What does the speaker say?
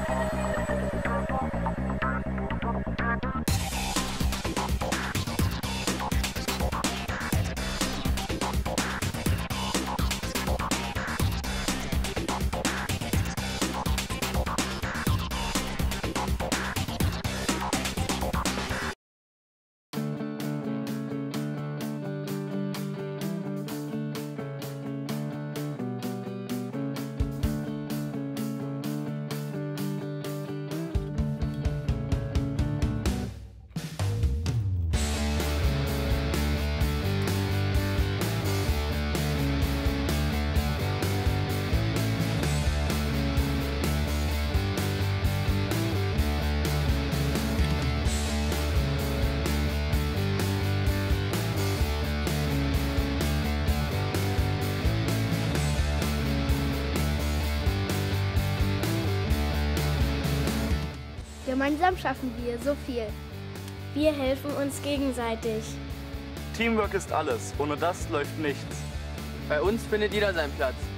Gemeinsam schaffen wir so viel. Wir helfen uns gegenseitig. Teamwork ist alles. Ohne das läuft nichts. Bei uns findet jeder seinen Platz.